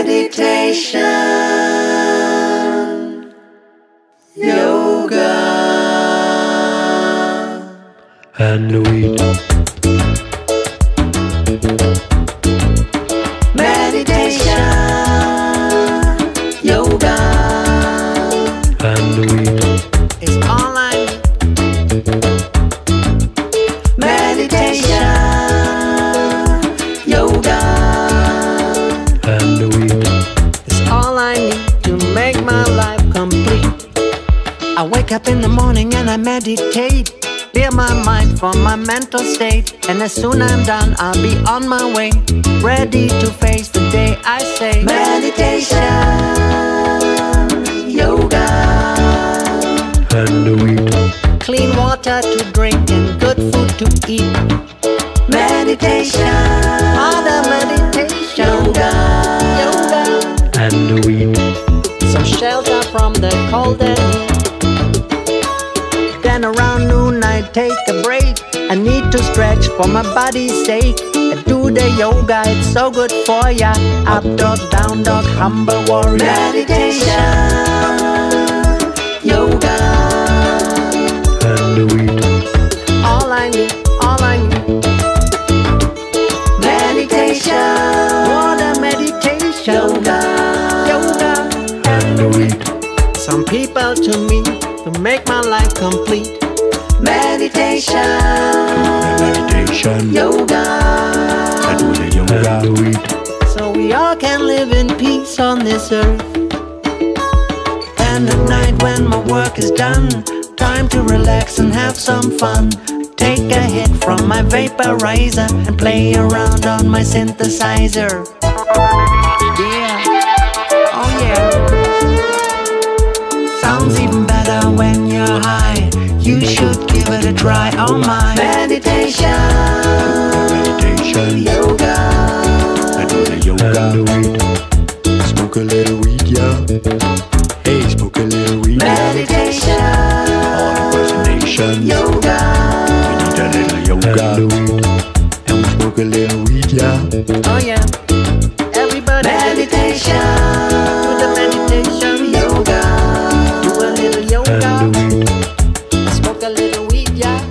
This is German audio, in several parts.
meditation, yoga, and the weed. Meditation, yoga, and the weed. it's all I need. Meditation, yoga, And the weed. it's all I need to make my life complete. I wake up in the morning and I meditate, clear my mind from my mental state, and as soon I'm done I'll be on my way, ready to face the day. I say meditation, yoga, And the weed. clean water to drink and good food to eat. Meditation, other meditation, yoga, yoga, And the weed. some shelter from the cold and heat. Then around noon I take a break. I need to stretch for my body's sake. I do the yoga, it's so good for ya. Up dog, down dog, humble warrior. Meditation, yoga, And the weed. all I need, all I need. Meditation, water meditation, yoga, yoga, And the weed. some people to me to make my life complete. Meditation, Meditation. yoga, I do the yoga. And the weed. so we all can live in peace on this earth. And at night when my work is done, time to relax and have some fun. Take a hit from my vaporizer and play around on my synthesizer. Yeah, oh yeah. Sounds even better when you're high. You should give it a try. Oh my. Meditation, Meditation. yoga, I do the yoga. And the weed. Smoke a little weed, yeah. Hey, smoke a little weed, yeah. meditation, All impersonation. yoga, We need a little yoga. And the weed. And we smoke a little weed, yeah. oh yeah. Everybody meditation, do the meditation, yoga, do a little And yoga, the weed. smoke a little weed, yeah.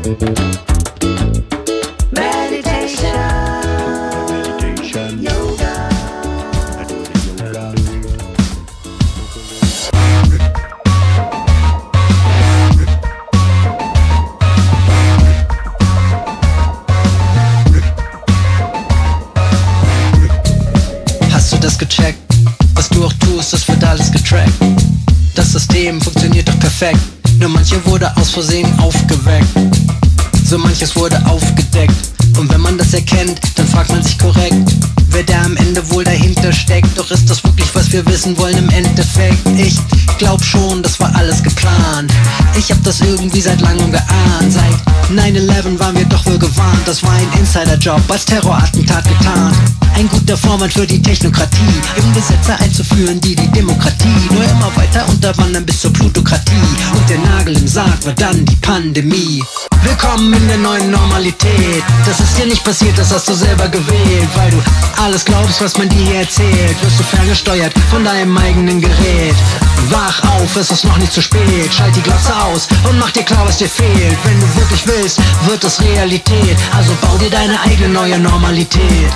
Meditation, Meditation. yoga. I do the yoga. And the weed. Hast du das gecheckt? Was du auch tust, das wird alles getrackt. Das System funktioniert doch perfekt. Nur manche wurde aus Versehen aufgeweckt. So manches wurde aufgedeckt. Und wenn man das erkennt, dann fragt man sich korrekt, wer da am Ende wohl dahinter steckt. Doch ist das wirklich, was wir wissen wollen im Endeffekt? Ich glaub schon, das war alles geplant. Ich hab das irgendwie seit langem geahnt. Seit 9/11 waren wir doch wohl gewarnt. Das war ein Insiderjob, als Terrorattentat getan. Ein guter Vorwand für die Technokratie, um Gesetze einzuführen, die die Demokratie nur immer weiter unterwandern bis zur Plutokratie. Und der Nagel im Sarg war dann die Pandemie. Willkommen in der neuen Normalität. Das ist dir nicht passiert, das hast du selber gewählt. Weil du alles glaubst, was man dir hier erzählt, wirst du ferngesteuert von deinem eigenen Gerät. Wach auf, es ist noch nicht zu spät. Schalt die Glotze aus und mach dir klar, was dir fehlt. Wenn du wirklich willst, wird es Realität. Also bau dir deine eigene neue Normalität.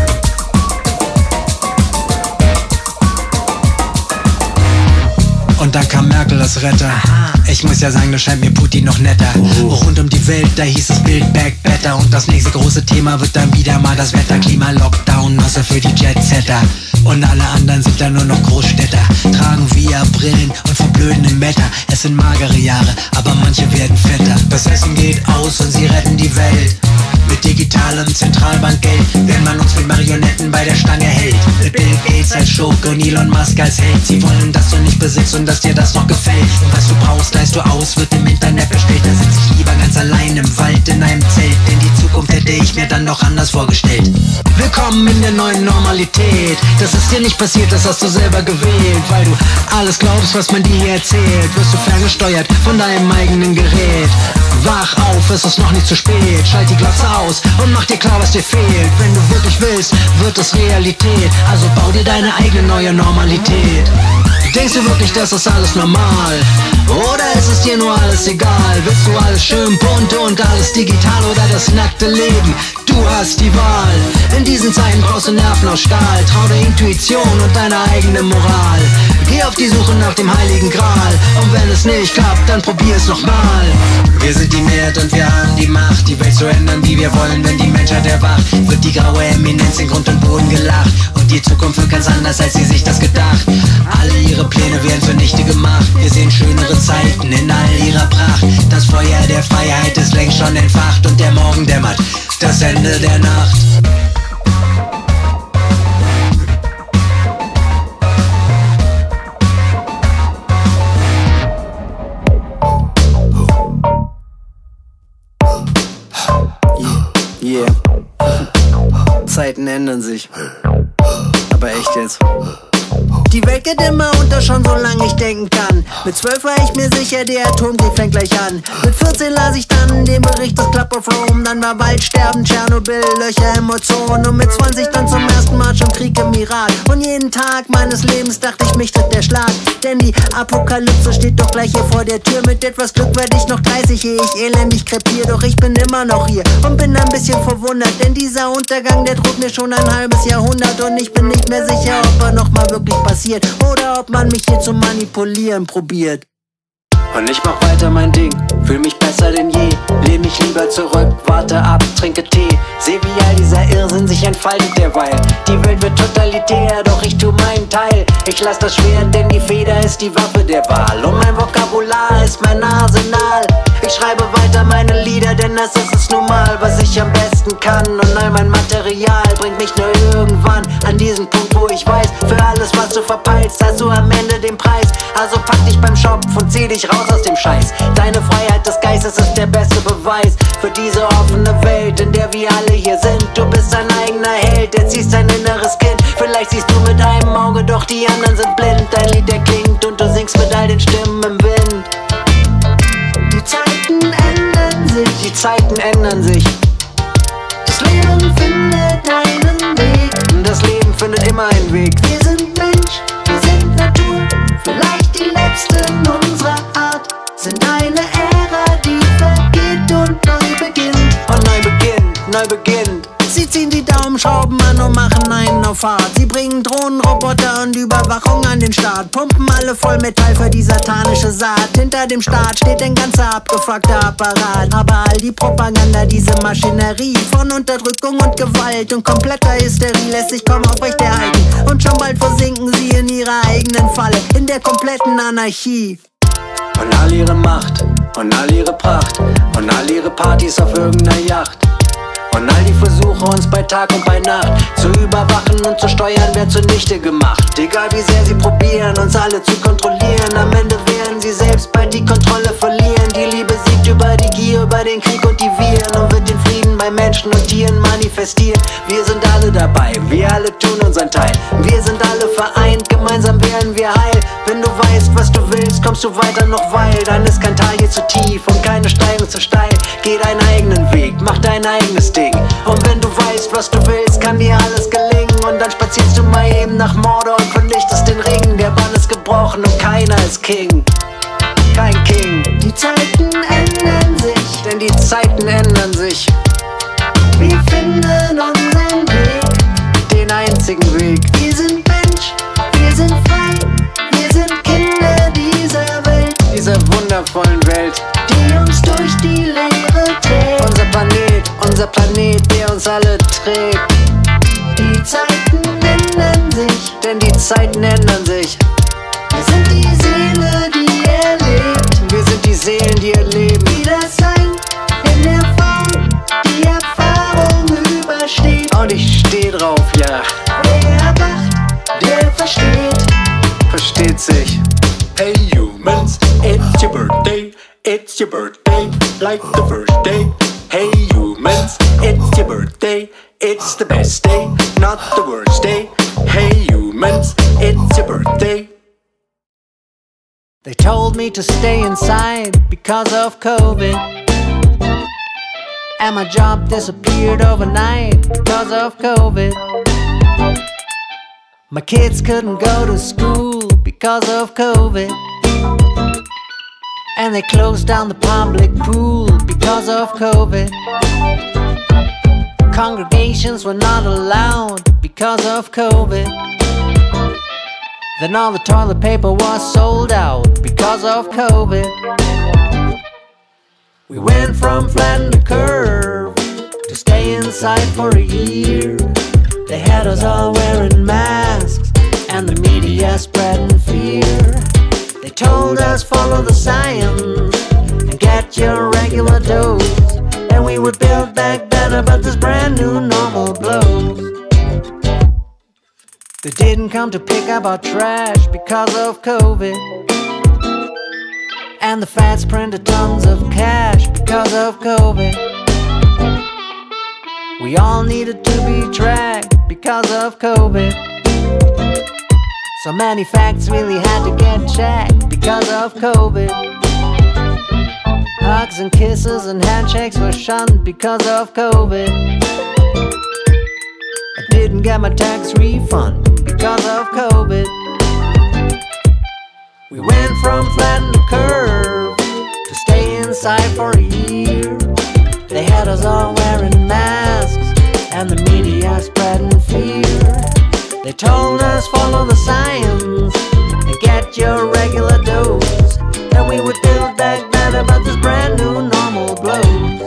Und dann kam Merkel als Retter. Ich muss ja sagen, das scheint mir Putin noch netter. Rund um die Welt, da hieß es Build Back Better. Und das nächste große Thema wird dann wieder mal das Wetter. Klima, Lockdown, Masse für die Jetsetter. Und alle anderen sind dann nur noch Großstädter. Tragen wir Brillen und verblöden im Wetter. Es sind magere Jahre, aber manche werden fetter. Das Essen geht aus und sie retten die Welt. Mit digitalem Zentralbankgeld, wenn man uns mit Marionetten bei der Stange hält. Mit Bill Gates als Schurke und Elon Musk als Held. Sie wollen, dass du nicht besitzt und dass dir das noch gefällt. Und was du brauchst, leist du aus, wird im Internet bestellt. Da sitz ich lieber ganz allein im Wald in einem Zelt. Denn die Zukunft hätte ich mir dann noch anders vorgestellt. Willkommen in der neuen Normalität. Das ist dir nicht passiert, das hast du selber gewählt. Weil du alles glaubst, was man dir hier erzählt, wirst du ferngesteuert von deinem eigenen Gerät. Wach auf, es ist noch nicht zu spät. Schalt die Glotze aus und mach dir klar, was dir fehlt. Wenn du wirklich willst, wird es Realität. Also bau dir deine deine eigene neue Normalität. Denkst du wirklich, das ist alles normal? Oder ist es dir nur alles egal? Willst du alles schön bunt und alles digital oder das nackte Leben? Du hast die Wahl. In diesen Zeiten brauchst du Nerven aus Stahl. Trau der Intuition und deiner eigenen Moral. Geh auf die Suche nach dem heiligen Gral. Und wenn es nicht klappt, dann probier's nochmal. Wir sind die Mehrheit und wir haben die Macht, die Welt zu ändern, wie wir wollen, wenn die Menschheit erwacht. Wird die graue Eminenz in Grund und Boden gelacht. Und die Zukunft wird ganz anders, als sie sich das gedacht. Alle ihre Pläne werden zunichte gemacht. Wir sehen schönere Zeiten in all ihrer Pracht. Das Feuer der Freiheit ist längst schon entfacht. Und der Morgen dämmert, das Ende der Nacht. Yeah. Zeiten ändern sich. Aber echt jetzt. Die Welt geht immer unter, schon solange ich denken kann. Mit 12 war ich mir sicher, der Atomkrieg fängt gleich an. Mit 14 las ich dann den Bericht des Club of Rome. Dann war Waldsterben, Tschernobyl, Löcher im Ozon. Und mit 20 dann zum ersten Mal schon Krieg im Irak. Und jeden Tag meines Lebens dachte ich, mich tritt der Schlag. Denn die Apokalypse steht doch gleich hier vor der Tür. Mit etwas Glück werd ich noch 30, ehe ich elendig krepier. Doch ich bin immer noch hier und bin ein bisschen verwundert. Denn dieser Untergang, der droht mir schon ein halbes Jahrhundert. Und ich bin nicht mehr sicher, ob er noch mal wirklich passiert. Oder ob man mich hier zu manipulieren probiert. Und ich mach weiter mein Ding, fühl mich besser denn je. Lehn mich lieber zurück, warte ab, trinke Tee. Seh wie all dieser Irrsinn sich entfaltet derweil. Die Welt wird totalitär, doch ich tu meinen Teil. Ich lass das Schwert, denn die Feder ist die Waffe der Wahl. Und mein Vokabular ist mein Arsenal. Ich schreibe weiter meine Lieder, denn das ist es nun mal, was ich am besten kann. Und all mein Material bringt mich nur irgendwann an diesen Punkt, wo ich weiß, für alles, was du verpeilst, hast du am Ende den Preis. Also pack dich beim Schopf und zieh dich raus aus dem Scheiß. Deine Freiheit des Geistes ist der beste Beweis für diese offene Welt, in der wir alle hier sind. Du bist dein eigener Held, erziehst dein inneres Kind. Vielleicht siehst du mit einem Auge, doch die anderen sind blind. Dein Lied erklingt und du singst mit all den Stimmen im Wind. Die Zeiten ändern sich, die Zeiten ändern sich. Das Leben findet einen Weg, das Leben findet immer einen Weg. Wir sind Mensch, wir sind Natur, vielleicht die letzten unserer Art. Sind eine Ära, die vergeht und neu beginnt. Und neu beginnt, neu beginnt. Sie ziehen die Daumenschrauben an und machen einen auf hart. Sie bringen Drohnen, Roboter und Überwachung an den Start. Pumpen alle voll Metall für die satanische Saat. Hinter dem Staat steht ein ganzer abgefuckter Apparat. Aber all die Propaganda, diese Maschinerie von Unterdrückung und Gewalt und kompletter Hysterie lässt sich kaum aufrecht erhalten. Und schon bald versinken sie in ihrer eigenen Falle, in der kompletten Anarchie. Und all ihre Macht, und all ihre Pracht, und all ihre Partys auf irgendeiner Yacht. Und all die Versuche, uns bei Tag und bei Nacht zu überwachen und zu steuern, werden zunichte gemacht. Egal wie sehr sie probieren, uns alle zu kontrollieren, am Ende werden sie selbst bald die Kontrolle verlieren. Die Liebe siegt über die Gier, über den Krieg und die Viren und wird den Frieden bei Menschen und Tieren manifestieren. Wir sind alle dabei, wir alle tun unseren Teil. Wir sind alle vereint, gemeinsam werden wir heil. Wenn du weißt, was du willst, kommst du weiter noch weil. Dann ist kein Tal hier zu tief und keine Steigung zu steil. Geh deinen eigenen Weg, mach dein eigenes Ding. Und wenn du weißt, was du willst, kann dir alles gelingen. Und dann spazierst du mal eben nach Mordor und vernichtest den Ring. Der Bann ist gebrochen und keiner ist King. Kein King. Die Zeiten ändern sich, denn die Zeiten ändern sich. Wir finden unseren Weg, den einzigen Weg. Wir sind Mensch, wir sind frei, wir sind Kinder dieser Welt. Dieser wundervollen Welt, die uns durch die Leere trägt. Unser Planet, der uns alle trägt. Die Zeiten ändern sich, denn die Zeiten ändern sich. Wir sind die Seele, die erlebt. Wir sind die Seelen, die erleben. Wie das Sein in der Form, die Erfahrung übersteht. Und ich steh drauf, ja. Wer erwacht, der versteht. Versteht sich. Hey humans, it's your birthday. It's your birthday, like the first day. Hey humans, it's your birthday. It's the best day, not the worst day. Hey humans, it's your birthday. They told me to stay inside because of COVID, and my job disappeared overnight because of COVID. My kids couldn't go to school because of COVID, and they closed down the public pool because of COVID. Congregations were not allowed because of COVID. Then all the toilet paper was sold out because of COVID. We went from flatten the curve to stay inside for a year. They had us all wearing masks and the media spreading fear. They told us follow the science and get your regular dose, and we would build back better, but this brand new normal blows. They didn't come to pick up our trash because of COVID, and the feds printed tons of cash because of COVID. We all needed to be tracked because of COVID. So many facts really had to get checked because of COVID. Hugs and kisses and handshakes were shunned because of COVID. I didn't get my tax refund because of COVID. We went from flatten the curve to stay inside for a year. They had us all wearing masks and the media spreading fear. They told us follow the science and get your regular dose, and we would build back better, but this brand new normal blows.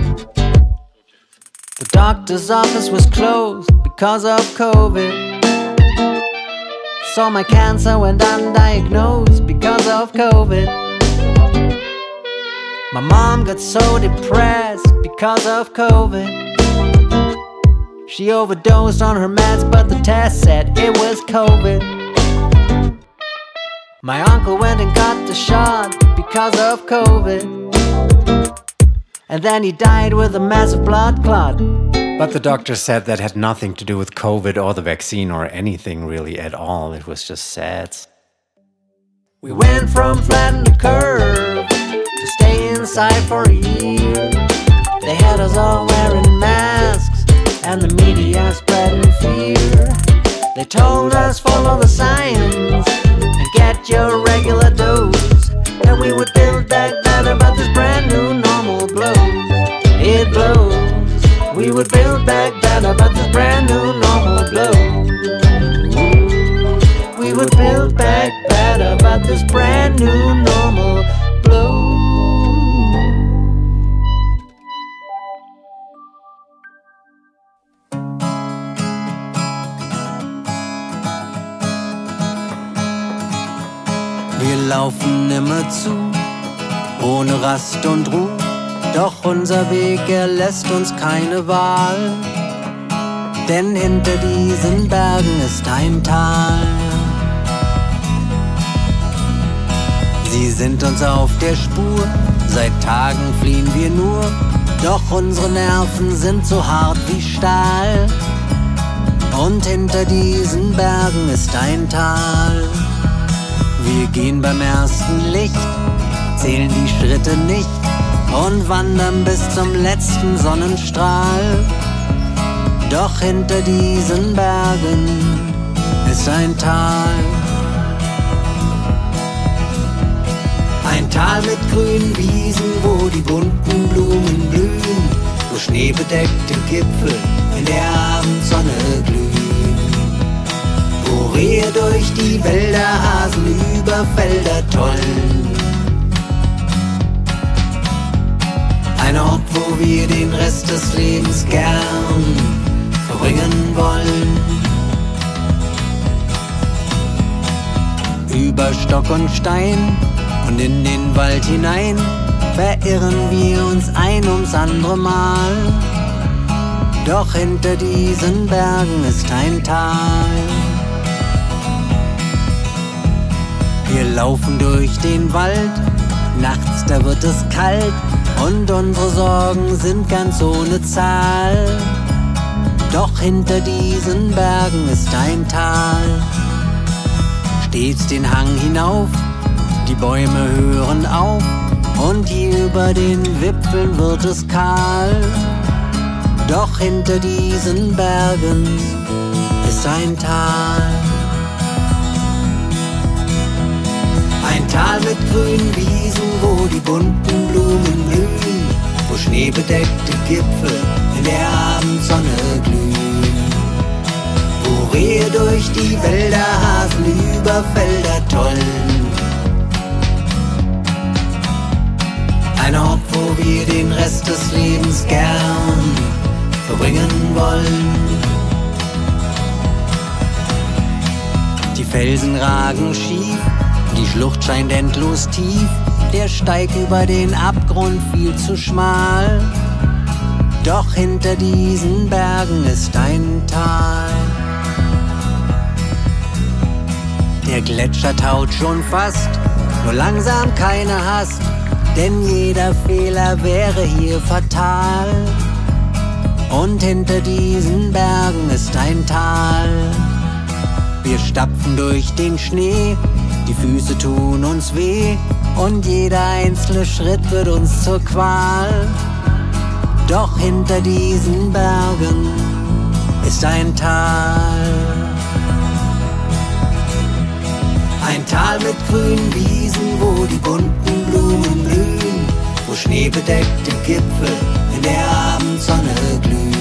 The doctor's office was closed because of COVID, so my cancer went undiagnosed because of COVID. My mom got so depressed because of COVID. She overdosed on her meds, but the test said it was COVID. My uncle went and got the shot because of COVID, and then he died with a massive blood clot. But the doctor said that had nothing to do with COVID or the vaccine or anything really at all. It was just sad. We went from flatten the curve to stay inside for a year. They had us all wearing masks and the media spreading fear. They told us follow the science and get your regular dose, and we would build back better, but this brand new normal blows. It blows. We would build back better, but this brand new normal blows. We would build back better, but this brand new normal blows. Wir laufen immer zu, ohne Rast und Ruhe. Doch unser Weg, er lässt uns keine Wahl, denn hinter diesen Bergen ist ein Tal. Sie sind uns auf der Spur, seit Tagen fliehen wir nur, doch unsere Nerven sind so hart wie Stahl. Und hinter diesen Bergen ist ein Tal. Wir gehen beim ersten Licht, zählen die Schritte nicht und wandern bis zum letzten Sonnenstrahl. Doch hinter diesen Bergen ist ein Tal. Ein Tal mit grünen Wiesen, wo die bunten Blumen blühen, wo schneebedeckte Gipfel in der Abendsonne glühen, wo Rehe durch die Wälder rasen, über Felder tollen. Ein Ort, wo wir den Rest des Lebens gern verbringen wollen. Über Stock und Stein und in den Wald hinein verirren wir uns ein ums andere Mal. Doch hinter diesen Bergen ist ein Tal. Wir laufen durch den Wald, nachts da wird es kalt und unsere Sorgen sind ganz ohne Zahl. Doch hinter diesen Bergen ist ein Tal. Stets den Hang hinauf, die Bäume hören auf und hier über den Wipfeln wird es kahl. Doch hinter diesen Bergen ist ein Tal. Tal mit grünen Wiesen, wo die bunten Blumen blühen, wo schneebedeckte Gipfel in der Abendsonne glühen, wo Rehe durch die Wälder hasen, über Felder tollen. Ein Ort, wo wir den Rest des Lebens gern verbringen wollen. Die Felsen ragen schief, die Schlucht scheint endlos tief, der Steig über den Abgrund viel zu schmal. Doch hinter diesen Bergen ist ein Tal. Der Gletscher taut schon fast, nur langsam keine Hast, denn jeder Fehler wäre hier fatal. Und hinter diesen Bergen ist ein Tal. Wir stapfen durch den Schnee, die Füße tun uns weh und jeder einzelne Schritt wird uns zur Qual. Doch hinter diesen Bergen ist ein Tal. Ein Tal mit grünen Wiesen, wo die bunten Blumen blühen, wo schneebedeckte Gipfel in der Abendsonne glühen,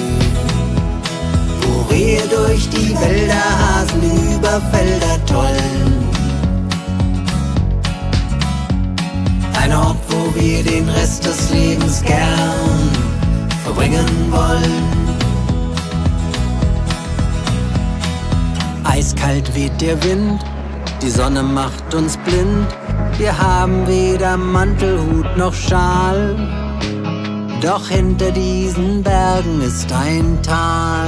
wo Rehe durch die Wälder hasen, über Felder tollen. Ein Ort, wo wir den Rest des Lebens gern verbringen wollen. Eiskalt weht der Wind, die Sonne macht uns blind. Wir haben weder Mantel, Hut noch Schal. Doch hinter diesen Bergen ist ein Tal.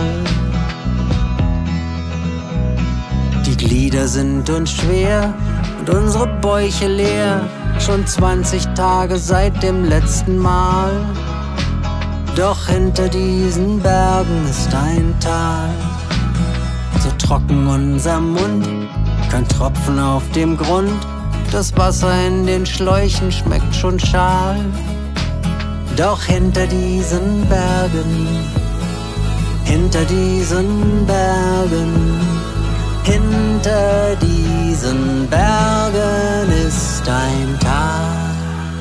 Die Glieder sind uns schwer und unsere Bäuche leer. Schon 20 Tage seit dem letzten Mal. Doch hinter diesen Bergen ist ein Tal. So trocken unser Mund, kein Tropfen auf dem Grund. Das Wasser in den Schläuchen schmeckt schon schal. Doch hinter diesen Bergen, hinter diesen Bergen, hinter diesen Bergen ist ein Tal.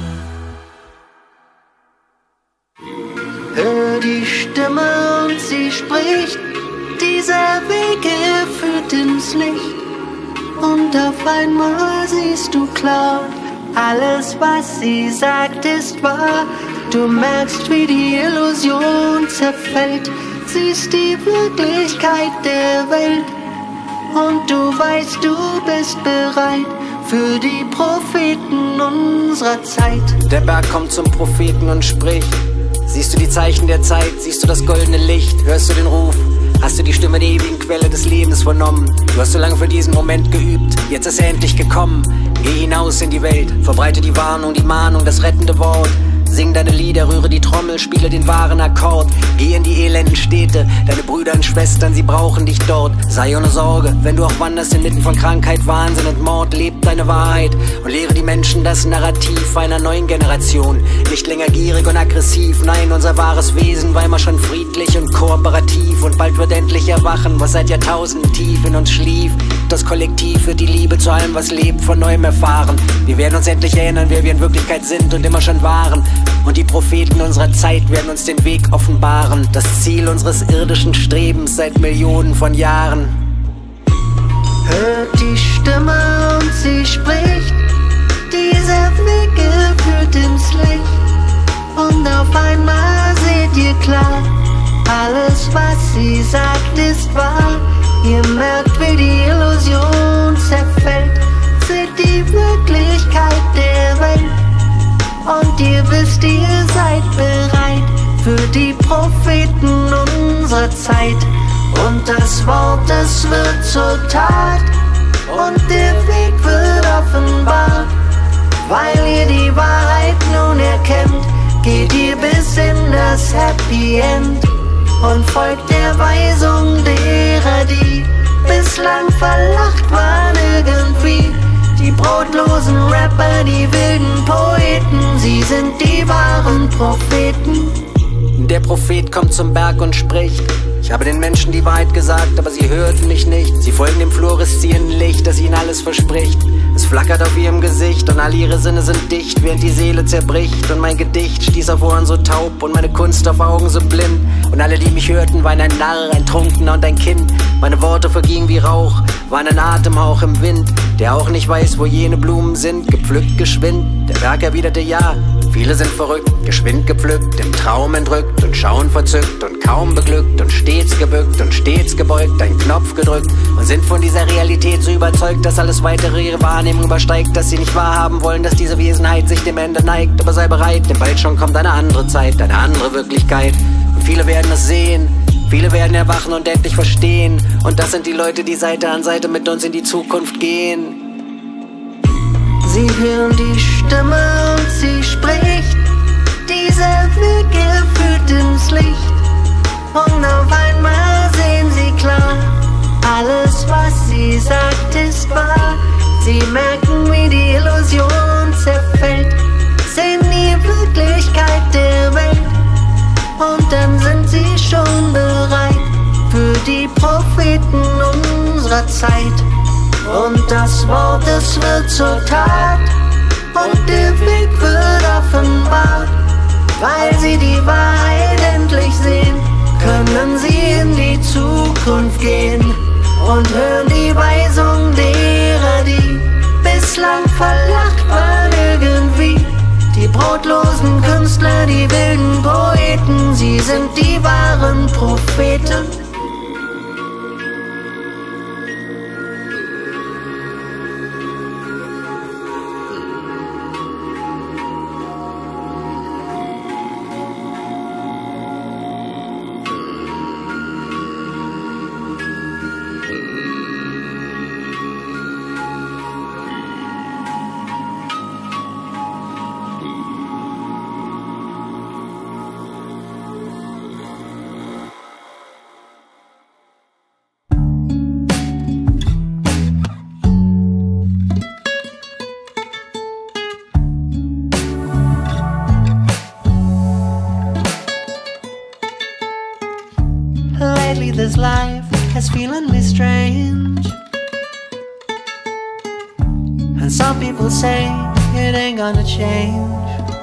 Hör die Stimme und sie spricht, dieser Weg führt ins Licht. Und auf einmal siehst du klar, alles was sie sagt ist wahr. Du merkst, wie die Illusion zerfällt, siehst die Wirklichkeit der Welt. Und du weißt, du bist bereit für die Propheten unserer Zeit. Der Berg kommt zum Propheten und spricht. Siehst du die Zeichen der Zeit, siehst du das goldene Licht, hörst du den Ruf, hast du die Stimme der ewigen Quelle des Lebens vernommen. Du hast so lange für diesen Moment geübt, jetzt ist er endlich gekommen. Geh hinaus in die Welt, verbreite die Warnung, die Mahnung, das rettende Wort. Sing deine Lieder, rühre die Trommel, spiele den wahren Akkord. Geh in die elenden Städte, deine Brüder und Schwestern, sie brauchen dich dort. Sei ohne Sorge, wenn du auch wanderst inmitten von Krankheit, Wahnsinn und Mord. Leb deine Wahrheit und lehre die Menschen das Narrativ einer neuen Generation. Nicht länger gierig und aggressiv, nein, unser wahres Wesen war immer schon friedlich und kooperativ. Und bald wird endlich erwachen, was seit Jahrtausenden tief in uns schlief. Das Kollektiv wird die Liebe zu allem, was lebt, von neuem erfahren. Wir werden uns endlich erinnern, wer wir in Wirklichkeit sind und immer schon waren. Und die Propheten unserer Zeit werden uns den Weg offenbaren. Das Ziel unseres irdischen Strebens seit Millionen von Jahren. Hört die Stimme und sie spricht, dieser Weg führt ins Licht. Und auf einmal seht ihr klar, alles was sie sagt ist wahr. Ihr merkt, wie die Illusion zerfällt, seht die Wirklichkeit der Welt. Und ihr wisst, ihr seid bereit für die Propheten unserer Zeit. Und das Wort, es wird zur Tat und der Weg wird offenbar. Weil ihr die Wahrheit nun erkennt, geht ihr bis in das Happy End und folgt der Weisung derer, die bislang verlacht waren irgendwie. Die brotlosen Rapper, die wilden Poeten, sie sind die wahren Propheten. Der Prophet kommt zum Berg und spricht. Ich Ich habe den Menschen die Wahrheit gesagt, aber sie hörten mich nicht. Sie folgen dem fluoreszierenden Licht, das ihnen alles verspricht. Es flackert auf ihrem Gesicht und all ihre Sinne sind dicht, während die Seele zerbricht. Und mein Gedicht stieß auf Ohren so taub und meine Kunst auf Augen so blind. Und alle, die mich hörten, waren ein Narr, ein Trunkener und ein Kind. Meine Worte vergingen wie Rauch, waren ein Atemhauch im Wind, der auch nicht weiß, wo jene Blumen sind. Gepflückt geschwind, der Berg erwiderte ja. Viele sind verrückt, geschwind gepflückt, im Traum entrückt und schauen verzückt und kaum beglückt und stets gebückt und stets gebeugt, ein Knopf gedrückt und sind von dieser Realität so überzeugt, dass alles weitere ihre Wahrnehmung übersteigt, dass sie nicht wahrhaben wollen, dass diese Wesenheit sich dem Ende neigt. Aber sei bereit, denn bald schon kommt eine andere Zeit, eine andere Wirklichkeit. Und viele werden es sehen, viele werden erwachen und endlich verstehen. Und das sind die Leute, die Seite an Seite mit uns in die Zukunft gehen. Sie hören die Stimme und sie spricht, dieser Weg führt ins Licht. Und auf einmal sehen sie klar, alles was sie sagt ist wahr. Sie merken, wie die Illusion zerfällt, sehen die Wirklichkeit der Welt. Und dann sind sie schon bereit für die Propheten unserer Zeit. Und das Wort, es wird zur Tat und der Weg wird offenbart. Weil sie die Wahrheit endlich sehen, können sie in die Zukunft gehen und hören die Weisung derer, die bislang verlacht waren irgendwie. Die brotlosen Künstler, die wilden Poeten, sie sind die wahren Propheten. Lately this life has feeling me strange, and some people say it ain't gonna change.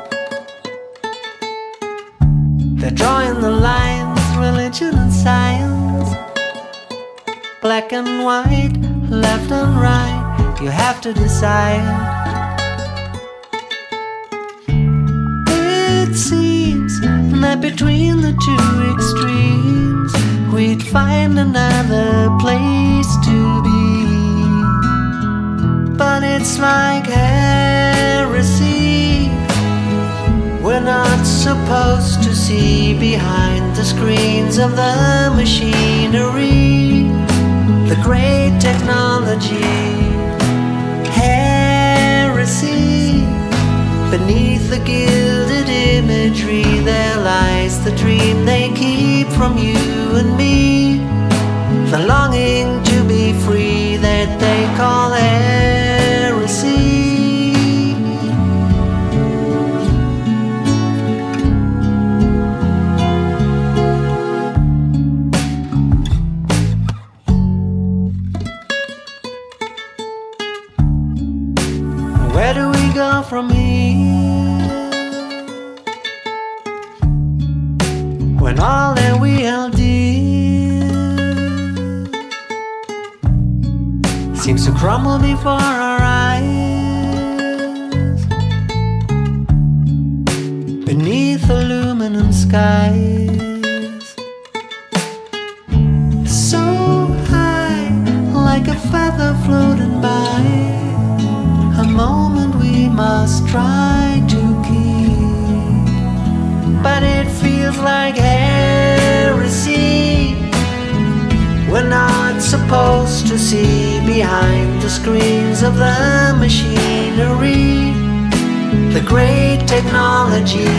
They're drawing the lines, religion and science, black and white, left and right, you have to decide. It seems that between the two extremes we'd find another place to be. But it's like heresy, we're not supposed to see behind the screens of the machinery, the great technology. Heresy, beneath the gilded imagery there lies the dream they keep from you and me, the longing to be free that they call heresy. Where do we go from here, when all that we held dear seems to crumble before our eyes, beneath aluminum skies, so high like a feather floating by, a moment we must try to keep, but it feels like heresy. We're not supposed to see behind the screens of the machinery, the great technology.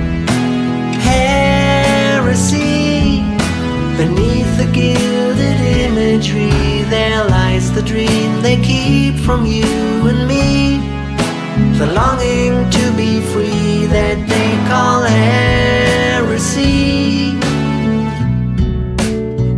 Heresy, beneath the gilded imagery there lies the dream they keep from you and me, the longing to be free that they call heresy.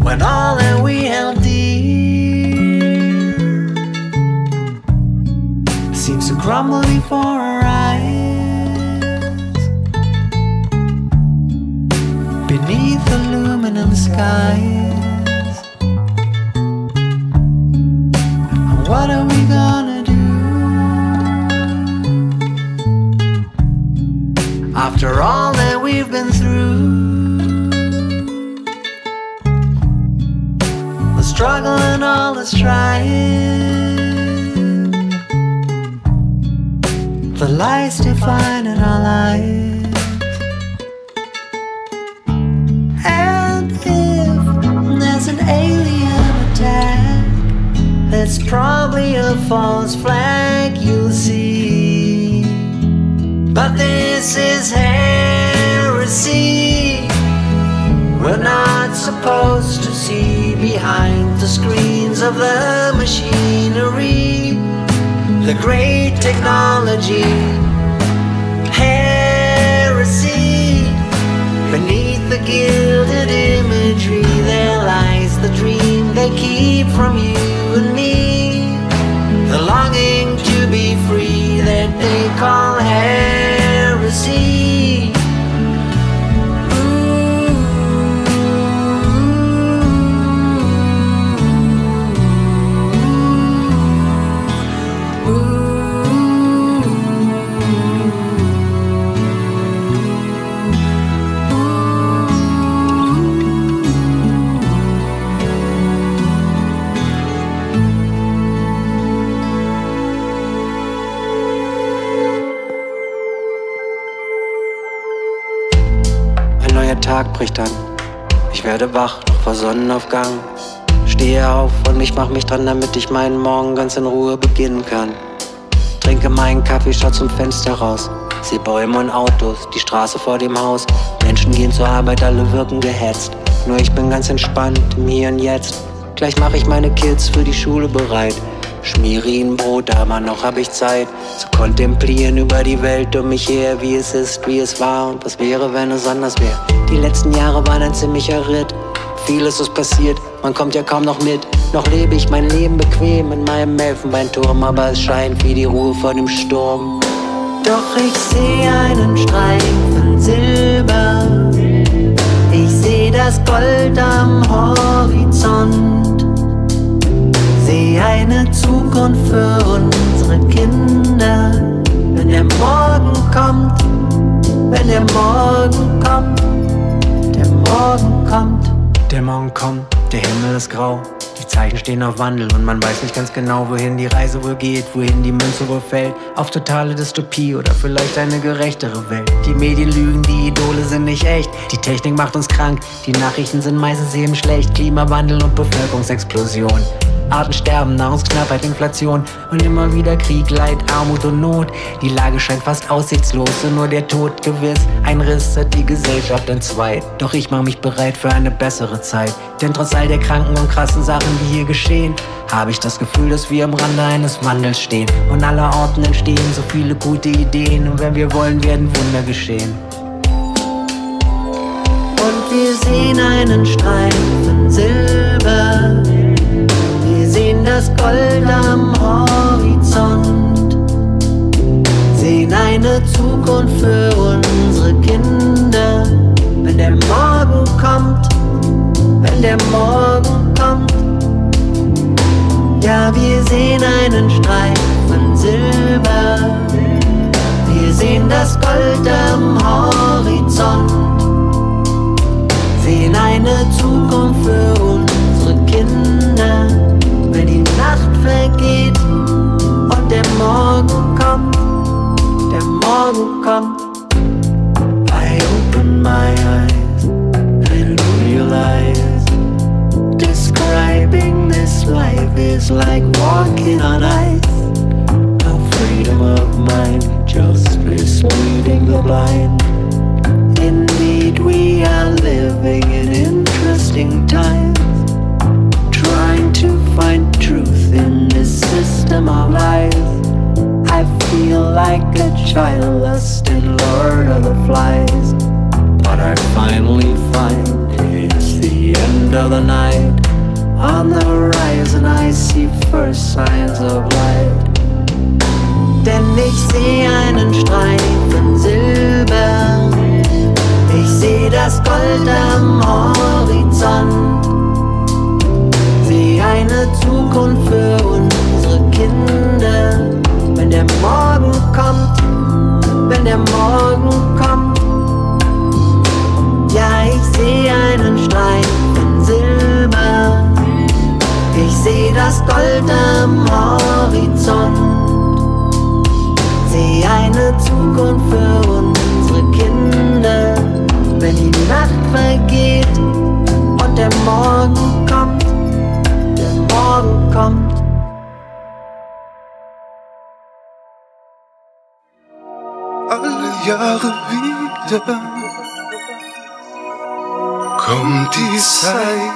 when all that we held dear seems to crumble before our eyes beneath aluminum skies. What are we gonna do after all that we've been through? The struggle and all the strife, the lies defining our lives. And if there's an alien attack, that's probably a false flag, you'll see. But this is heresy. We're not supposed to see behind the screens of the machinery, the great technology. Heresy. Beneath the gilded imagery, there lies the dream they keep from you and me, the longing to be free that they call heresy. Tag bricht an, ich werde wach, noch vor Sonnenaufgang. Stehe auf und ich mach mich dran, damit ich meinen Morgen ganz in Ruhe beginnen kann. Trinke meinen Kaffee, schau zum Fenster raus, seh Bäume und Autos, die Straße vor dem Haus. Menschen gehen zur Arbeit, alle wirken gehetzt. Nur ich bin ganz entspannt, im Hier und Jetzt. Gleich mach ich meine Kids für die Schule bereit. Schmiere ihnen Brot, aber noch hab ich Zeit zu kontemplieren über die Welt um mich her, wie es ist, wie es war und was wäre, wenn es anders wäre. Die letzten Jahre waren ein ziemlicher Ritt, vieles ist passiert, man kommt ja kaum noch mit. Noch lebe ich mein Leben bequem in meinem Elfenbeinturm, aber es scheint wie die Ruhe vor dem Sturm. Doch ich seh einen Streifen Silber, ich seh das Gold am Horizont. Seh eine Zukunft für unsere Kinder, wenn der Morgen kommt, wenn der Morgen kommt, der Morgen kommt. Der Morgen kommt, der Himmel ist grau, die Zeichen stehen auf Wandel und man weiß nicht ganz genau, wohin die Reise wohl geht, wohin die Münze wohl fällt. Auf totale Dystopie oder vielleicht eine gerechtere Welt. Die Medien lügen, die Idole sind nicht echt, die Technik macht uns krank, die Nachrichten sind meistens eben schlecht. Klimawandel und Bevölkerungsexplosion, Artensterben, Nahrungsknappheit, Inflation und immer wieder Krieg, Leid, Armut und Not. Die Lage scheint fast aussichtslos und nur der Tod gewiss. Ein Riss hat die Gesellschaft entzweit. Doch ich mach mich bereit für eine bessere Zeit. Denn trotz all der kranken und krassen Sachen, die hier geschehen, habe ich das Gefühl, dass wir am Rande eines Wandels stehen. Und allerorten entstehen so viele gute Ideen. Und wenn wir wollen, werden Wunder geschehen. Und wir sehen einen Streifen Silber, wir sehen das Gold am Horizont, sehen eine Zukunft für unsere Kinder, wenn der Morgen kommt, wenn der Morgen kommt. Ja, wir sehen einen Streifen Silber, wir sehen das Gold am Horizont, sehen eine Zukunft für unsere Kinder, wenn die Nacht vergeht und der Morgen kommt, der Morgen kommt. I open my eyes and realize describing this life is like walking on ice. No freedom of mind, just misleading the blind. Indeed, we are living in interesting times, trying to find truth in this system of lies. I feel like a child lost in Lord of the Flies, but I finally find it's the end of the night. On the horizon I see first signs of light. Denn ich seh einen Streifen Silber, ich seh das Gold am Horizont, seh eine Zukunft für unsere Kinder. Wenn der Morgen kommt, wenn der Morgen kommt, ja, ich seh einen Streifen Silber, ich seh das Gold am Horizont, seh eine Zukunft für unsere Kinder. Wenn die Nacht vergeht und der Morgen kommt, der Morgen kommt. Alle Jahre wieder kommt die Zeit,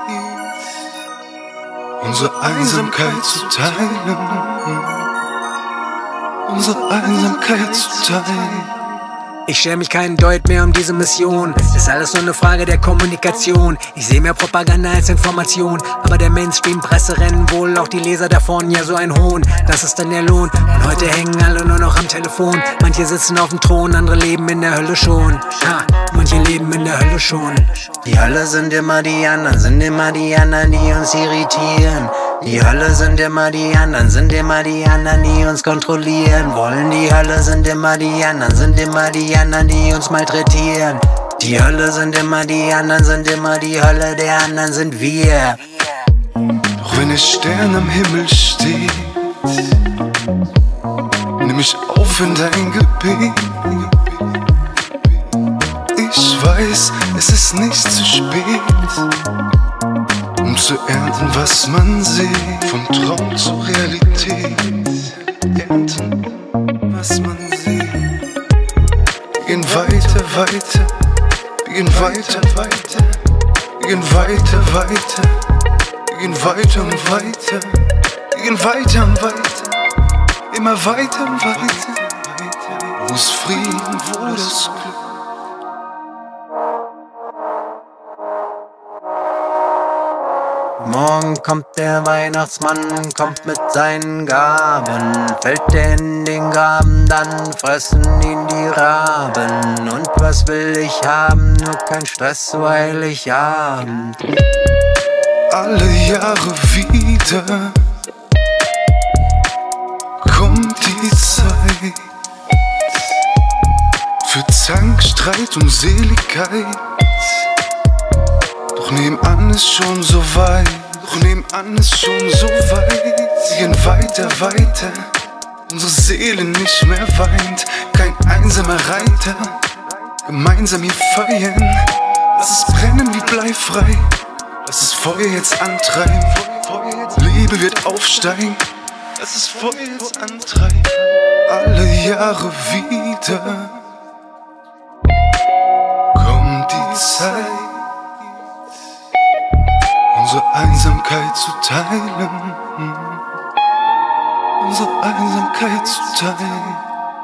unsere Einsamkeit zu teilen, unsere Einsamkeit zu teilen. Ich stell mich keinen Deut mehr um diese Mission. Ist alles nur eine Frage der Kommunikation. Ich sehe mehr Propaganda als Information. Aber der Mainstream-Presse rennen wohl auch die Leser davon. Ja, so ein Hohn, das ist dann der Lohn. Und heute hängen alle nur noch am Telefon. Manche sitzen auf dem Thron, andere leben in der Hölle schon. Ha, manche leben in der Hölle schon. Die Hölle sind immer die anderen, die uns irritieren. Die Hölle sind immer die anderen, die uns kontrollieren wollen. Die Hölle sind immer die anderen, die uns malträtieren. Die Hölle sind immer die anderen, die Hölle der anderen sind wir. Doch wenn der Stern am Himmel steht, nimm mich auf in dein Gebet. Ich weiß, es ist nicht zu spät, um zu ernten, was man sieht. Vom Traum zur Realität ernten, was man sieht. Wir gehen weiter, weiter, wir gehen weiter, weiter, wir gehen weiter, weiter, wir gehen weiter und weiter, wir gehen weiter und weiter, immer weiter und weiter. Wo ist Frieden, wo das Glück? Morgen kommt der Weihnachtsmann, kommt mit seinen Gaben. Fällt er in den Graben, dann fressen ihn die Raben. Und was will ich haben? Nur kein Stress zu Heiligabend. Alle Jahre wieder kommt die Zeit für Zank, Streit und Seligkeit. Doch nebenan ist schon so weit, doch nebenan ist schon so weit. Wir gehen weiter, weiter, unsere Seele nicht mehr weint. Kein einsamer Reiter, gemeinsam hier feiern. Lass es brennen wie bleifrei, lass das Feuer jetzt antreiben. Liebe wird aufsteigen, lass das Feuer jetzt antreiben. Alle Jahre wieder kommt die Zeit, unsere Einsamkeit zu teilen, unsere Einsamkeit zu teilen.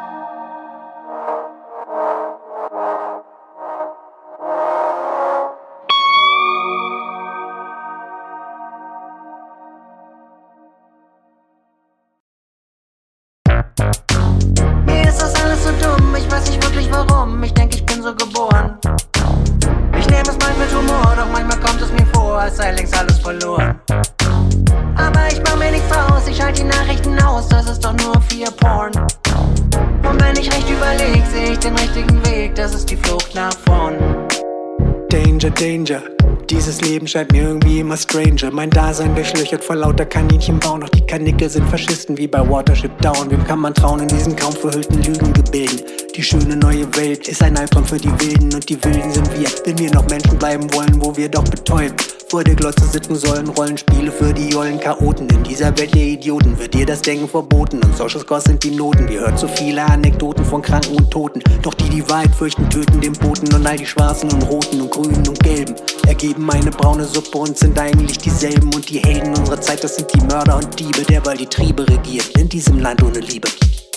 Mir ist das alles so dumm, ich weiß nicht wirklich warum. Ich denke, ich bin so geboren. Ich nehme es mal mit Humor, doch manchmal kommt es mir vor, als sei längst alles verloren. Aber ich mach mir nichts draus, ich schalte die Nachrichten aus, das ist doch nur 4 Porn. Und wenn ich recht überleg, sehe ich den richtigen Weg, das ist die Flucht nach vorn. Danger, Danger. Dieses Leben scheint mir irgendwie immer stranger. Mein Dasein durchlöchert vor lauter Kaninchenbau. Doch die Kanickel sind Faschisten wie bei Watership Down. Wem kann man trauen in diesen kaum verhüllten Lügengebilden? Die schöne neue Welt ist ein Albtraum für die Wilden. Und die Wilden sind wir, wenn wir noch Menschen bleiben wollen, wo wir doch betäuben. Vor der Glotze sitzen sollen, Rollenspiele für die ollen Chaoten. In dieser Welt der Idioten wird dir das Denken verboten. Und Social Scores sind die Noten. Wir hören so viele Anekdoten von Kranken und Toten. Doch die, die Wahrheit fürchten, töten den Boten. Und all die Schwarzen und Roten und Grünen und Gelben ergeben eine braune Suppe und sind eigentlich dieselben. Und die Helden unserer Zeit, das sind die Mörder und Diebe, derweil die Triebe regiert in diesem Land ohne Liebe.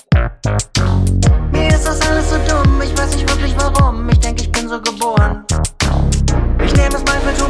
Mir ist das alles so dumm, ich weiß nicht wirklich warum. Ich denke, ich bin so geboren. Ich nehme es mal mit Humor.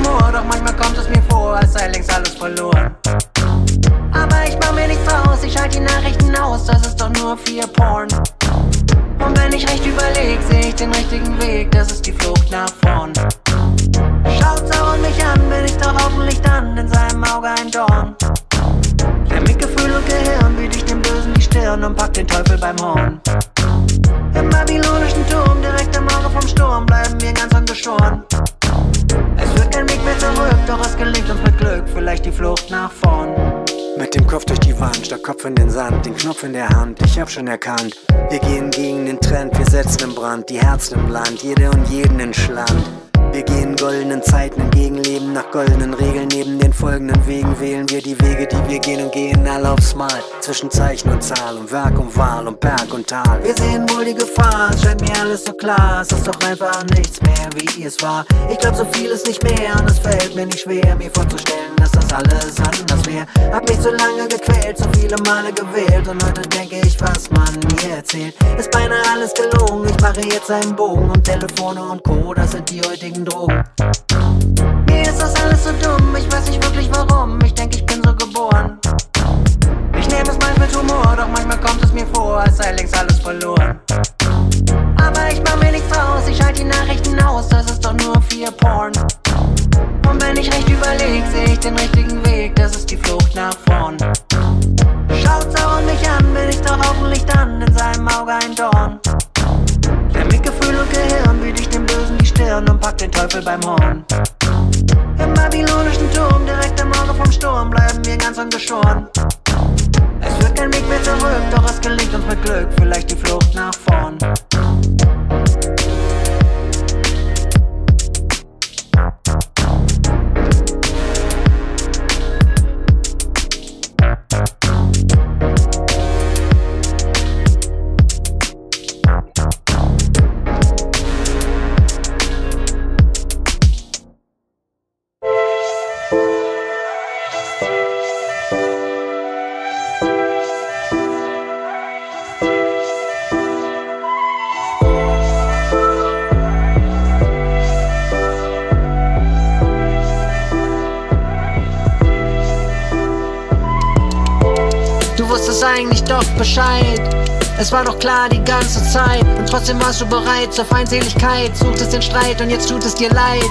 Humor, doch manchmal kommt es mir vor, als sei längst alles verloren. Aber ich mach mir nichts draus, ich schalte die Nachrichten aus, das ist doch nur für Porn. Und wenn ich recht überleg, seh ich den richtigen Weg, das ist die Flucht nach vorn. Schaut sauernd mich an, bin ich doch auf dem Licht an, in seinem Auge ein Dorn. Der mit Gefühl und Gehirn biet ich dem Bösen die Stirn und pack den Teufel beim Horn. Im babylonischen Turm, direkt im Auge vom Sturm, bleiben wir ganz ungeschoren. Es führt kein Weg mehr zurück, doch es gelingt uns mit Glück, vielleicht die Flucht nach vorn. Mit dem Kopf durch die Wand, statt Kopf in den Sand, den Knopf in der Hand, ich hab schon erkannt. Wir gehen gegen den Trend, wir setzen in Brand, die Herzen im Land, jede und jeden in Schland. Wir gehen goldenen Zeiten entgegen, leben nach goldenen Regeln. Neben den folgenden Wegen wählen wir die Wege, die wir gehen und gehen alle aufs Mal. Zwischen Zeichen und Zahl, um Werk und Wahl, um Berg und Tal. Wir sehen wohl die Gefahr, es scheint mir alles so klar. Es ist doch einfach nichts mehr, wie es war. Ich glaub, so viel ist nicht mehr und es fällt mir nicht schwer, mir vorzustellen, dass das alles anders wäre. Hab mich so lange gequält, so viele Male gewählt und heute denke ich, was man mir erzählt. Ist beinahe alles gelogen, ich mache jetzt einen Bogen und Telefone und Co., das sind die heutigen Drogen. Mir ist das alles so dumm, ich weiß nicht wirklich warum, ich denke, ich bin so geboren. Ich nehme es manchmal mit Humor, doch manchmal kommt es mir vor, als sei längst alles verloren. Aber ich mach mir nichts draus, ich schalte die Nachrichten aus, das ist doch nur für Porn. Und wenn ich recht überleg, seh ich den richtigen Weg, das ist die Flucht nach vorn. Schaut sauernd mich an, bin ich doch auf dem Licht an, in seinem Auge ein Dorn. Der mit Gefühl und Gehirn biet ich dem Bösen die Stirn und pack den Teufel beim Horn. Im babylonischen Turm, direkt im Auge vom Sturm, bleiben wir ganz ungeschoren. Es führt kein Weg mehr zurück, doch es gelingt uns mit Glück, vielleicht die Flucht nach vorn. Eigentlich doch Bescheid. Es war doch klar die ganze Zeit und trotzdem warst du bereit zur Feindseligkeit. Suchtest den Streit und jetzt tut es dir leid.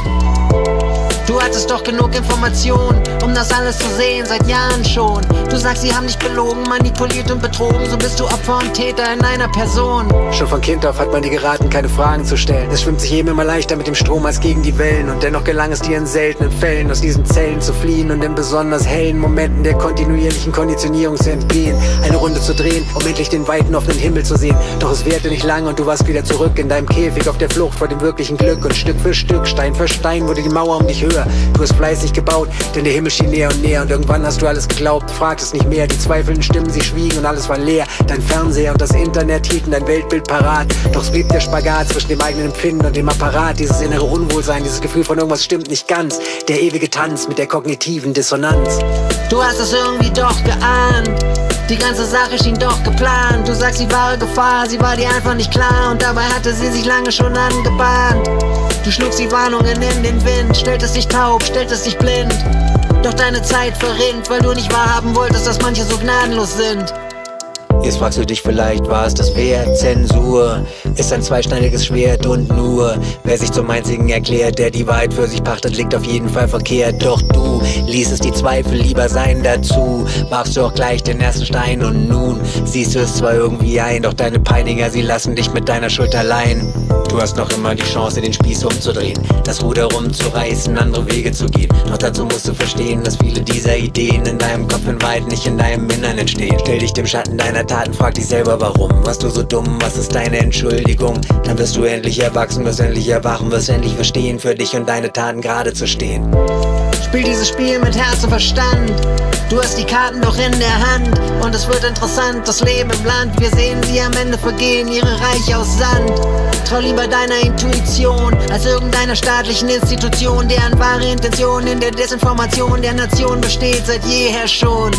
Du hattest doch genug Informationen, um das alles zu sehen, seit Jahren schon. Du sagst, sie haben dich belogen, manipuliert und betrogen, so bist du Opfer und Täter in einer Person. Schon von Kind auf hat man dir geraten, keine Fragen zu stellen. Es schwimmt sich jedem immer leichter mit dem Strom als gegen die Wellen. Und dennoch gelang es dir in seltenen Fällen, aus diesen Zellen zu fliehen und in besonders hellen Momenten der kontinuierlichen Konditionierung zu entgehen. Eine Runde zu drehen, um endlich den weiten offenen Himmel zu sehen. Doch es währte nicht lange und du warst wieder zurück in deinem Käfig auf der Flucht vor dem wirklichen Glück. Und Stück für Stück, Stein für Stein wurde die Mauer um dich höher. Du hast fleißig gebaut, denn der Himmel schien näher und näher. Und irgendwann hast du alles geglaubt, fragtest nicht mehr. Die zweifelnden Stimmen, sie schwiegen und alles war leer. Dein Fernseher und das Internet hielten dein Weltbild parat. Doch es blieb der Spagat zwischen dem eigenen Empfinden und dem Apparat. Dieses innere Unwohlsein, dieses Gefühl von irgendwas stimmt nicht ganz. Der ewige Tanz mit der kognitiven Dissonanz. Du hast es irgendwie doch geahnt. Die ganze Sache schien doch geplant. Du sagst, sie war Gefahr, sie war dir einfach nicht klar. Und dabei hatte sie sich lange schon angebahnt. Du schlugst die Warnungen in den Wind, stelltest dich taub, stelltest dich blind. Doch deine Zeit verrinnt, weil du nicht wahrhaben wolltest, dass manche so gnadenlos sind. Jetzt fragst du dich vielleicht, war es das wert? Zensur ist ein zweischneidiges Schwert und nur wer sich zum Einzigen erklärt, der die Wahrheit für sich pachtet, liegt auf jeden Fall verkehrt. Doch du ließest die Zweifel lieber sein dazu, warfst du auch gleich den ersten Stein und nun siehst du es zwar irgendwie ein, doch deine Peiniger, sie lassen dich mit deiner Schuld allein. Du hast noch immer die Chance, den Spieß umzudrehen, das Ruder rumzureißen, andere Wege zu gehen. Doch dazu musst du verstehen, dass viele dieser Ideen in deinem Kopf in Wahrheit nicht in deinem Innern entstehen. Stell dich dem Schatten deiner Taten, frag dich selber warum. Warst du so dumm, was ist deine Entschuldigung? Dann wirst du endlich erwachsen, wirst endlich erwachen, wirst endlich verstehen, für dich und deine Taten gerade zu stehen. Spiel dieses Spiel mit Herz und Verstand. Du hast die Karten doch in der Hand und es wird interessant, das Leben im Land. Wir sehen sie am Ende vergehen, ihre Reiche aus Sand. Trau lieber deiner Intuition als irgendeiner staatlichen Institution, deren wahre Intention in der Desinformation der Nation besteht seit jeher schon.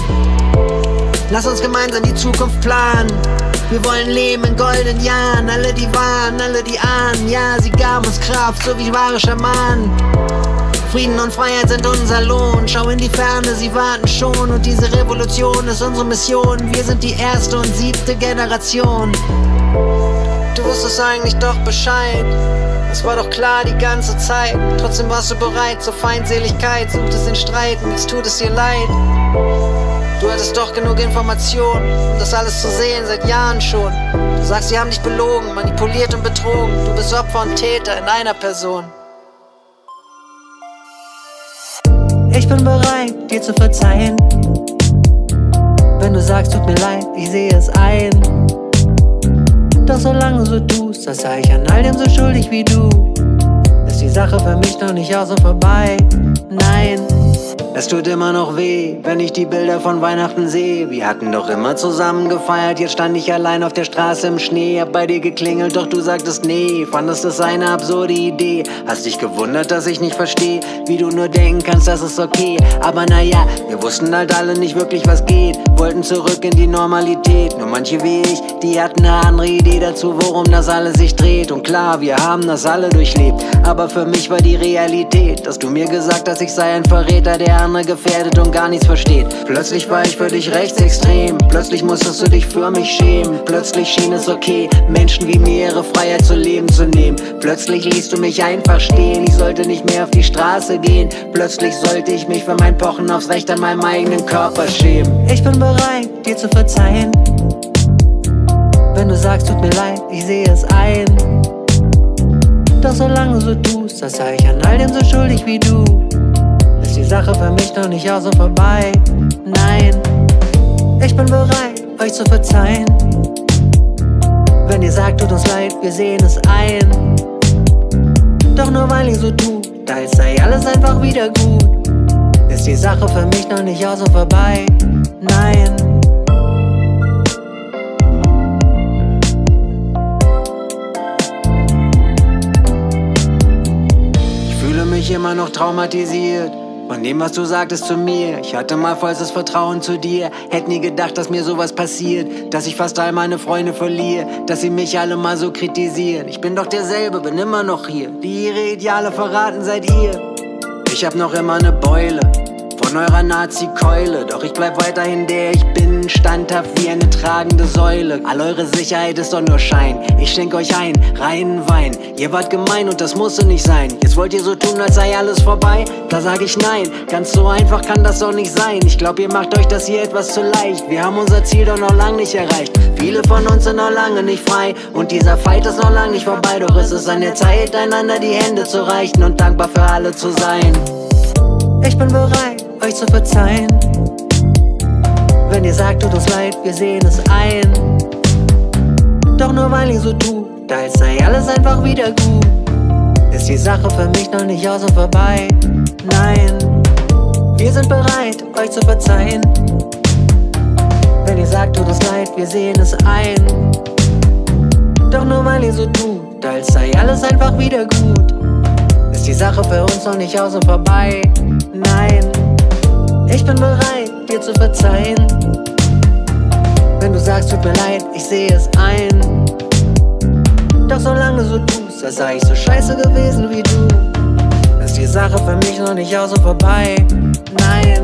Lass uns gemeinsam die Zukunft planen. Wir wollen leben in goldenen Jahren. Alle die waren, alle die ahnen, ja, sie gaben uns Kraft, so wie wahre Schamanen. Frieden und Freiheit sind unser Lohn. Schau in die Ferne, sie warten schon. Und diese Revolution ist unsere Mission. Wir sind die erste und 7. Generation. Du wusstest eigentlich doch Bescheid. Es war doch klar die ganze Zeit. Trotzdem warst du bereit zur Feindseligkeit. Suchtest den Streit und jetzt tut es dir leid. Du hattest doch genug Informationen, um das alles zu sehen, seit Jahren schon. Du sagst, sie haben dich belogen, manipuliert und betrogen. Du bist Opfer und Täter in einer Person. Ich bin bereit, dir zu verzeihen. Wenn du sagst, tut mir leid, ich sehe es ein. Doch solange du so tust, als sei ich an all dem so schuldig wie du, ist die Sache für mich noch nicht aus und vorbei. Nein. Es tut immer noch weh, wenn ich die Bilder von Weihnachten sehe. Wir hatten doch immer zusammen gefeiert, jetzt stand ich allein auf der Straße im Schnee. Hab bei dir geklingelt, doch du sagtest nee, fandest es eine absurde Idee. Hast dich gewundert, dass ich nicht verstehe, wie du nur denken kannst, das ist okay. Aber naja, wir wussten halt alle nicht wirklich, was geht, wollten zurück in die Normalität. Nur manche wie ich, die hatten eine andere Idee dazu, worum das alles sich dreht. Und klar, wir haben das alle durchlebt, aber für mich war die Realität, dass du mir gesagt hast, ich sei ein Verräter, der andere gefährdet und gar nichts versteht. Plötzlich war ich für dich rechtsextrem, plötzlich musstest du dich für mich schämen. Plötzlich schien es okay, Menschen wie mir ihre Freiheit zu leben zu nehmen. Plötzlich ließt du mich einfach stehen, ich sollte nicht mehr auf die Straße gehen. Plötzlich sollte ich mich für mein Pochen aufs Recht an meinem eigenen Körper schämen. Ich bin bereit, dir zu verzeihen. Wenn du sagst, tut mir leid, ich sehe es ein. Doch solange du so tust, als sei ich an all dem so schuldig wie du, ist die Sache für mich noch nicht aus und vorbei. Nein, ich bin bereit, euch zu verzeihen. Wenn ihr sagt, tut uns leid, wir sehen es ein. Doch nur weil ihr so tut, als sei alles einfach wieder gut, ist die Sache für mich noch nicht aus und vorbei. Nein. Ich fühle mich immer noch traumatisiert von dem, was du sagtest zu mir. Ich hatte mal vollstes Vertrauen zu dir, hätte nie gedacht, dass mir sowas passiert, dass ich fast all meine Freunde verliere, dass sie mich alle mal so kritisieren. Ich bin doch derselbe, bin immer noch hier, die ihre Ideale verraten seid ihr. Ich hab noch immer ne Beule von eurer Nazi-Keule, doch ich bleib weiterhin der ich bin, standhaft wie eine tragende Säule. All eure Sicherheit ist doch nur Schein, ich schenk euch ein, reinen Wein. Ihr wart gemein und das musste nicht sein, jetzt wollt ihr so tun, als sei alles vorbei? Da sag ich nein, ganz so einfach kann das doch nicht sein. Ich glaub, ihr macht euch das hier etwas zu leicht, wir haben unser Ziel doch noch lang nicht erreicht. Viele von uns sind noch lange nicht frei und dieser Fight ist noch lang nicht vorbei. Doch es ist an der Zeit, einander die Hände zu reichen und dankbar für alle zu sein. Ich bin bereit, euch zu verzeihen. Wenn ihr sagt, tut uns leid, wir sehen es ein. Doch nur weil ihr so tut, als sei alles einfach wieder gut, ist die Sache für mich noch nicht aus und vorbei. Nein, wir sind bereit, euch zu verzeihen. Wenn ihr sagt, tut uns leid, wir sehen es ein. Doch nur weil ihr so tut, als sei alles einfach wieder gut, ist die Sache für uns noch nicht aus und vorbei. Nein, ich bin bereit, dir zu verzeihen. Wenn du sagst, tut mir leid, ich sehe es ein. Doch solange du so tust, als sei ich so scheiße gewesen wie du, ist die Sache für mich noch nicht aus und vorbei. Nein.